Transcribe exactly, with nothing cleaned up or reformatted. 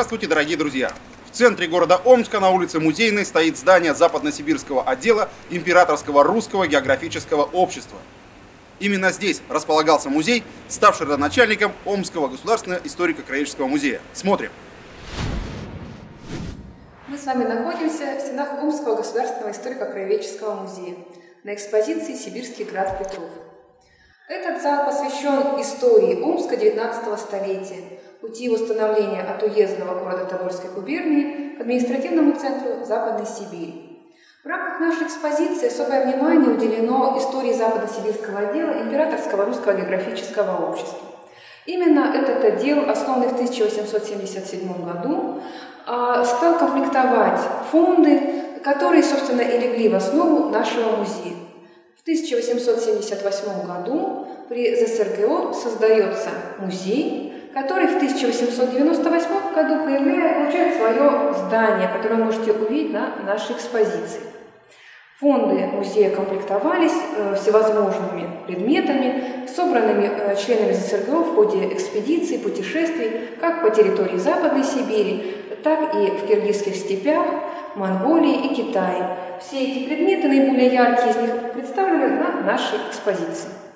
Здравствуйте, дорогие друзья! В центре города Омска на улице Музейной стоит здание западносибирского отдела Императорского русского географического общества. Именно здесь располагался музей, ставший родоначальником Омского государственного историко-краеведческого музея. Смотрим! Мы с вами находимся в стенах Омского государственного историко-краеведческого музея на экспозиции «Сибирский град Петров». Этот зал посвящен истории Омска девятнадцатого столетия, пути его становления от уездного города Тобольской губернии к административному центру Западной Сибири. В рамках нашей экспозиции особое внимание уделено истории западносибирского отдела Императорского русского географического общества. Именно этот отдел, основанный в тысяча восемьсот семьдесят седьмом году, стал комплектовать фонды, которые, собственно, и легли в основу нашего музея. В тысяча восемьсот семьдесят восьмом году при ЗСРГО создается музей, который в тысяча восемьсот девяносто восьмом году получает свое здание, которое вы можете увидеть на нашей экспозиции. Фонды музея комплектовались всевозможными предметами, собранными членами ЗСРГО в ходе экспедиций, путешествий как по территории Западной Сибири, так и в киргизских степях, Монголии и Китае. Все эти предметы, наиболее яркие из них, представлены на нашей экспозиции.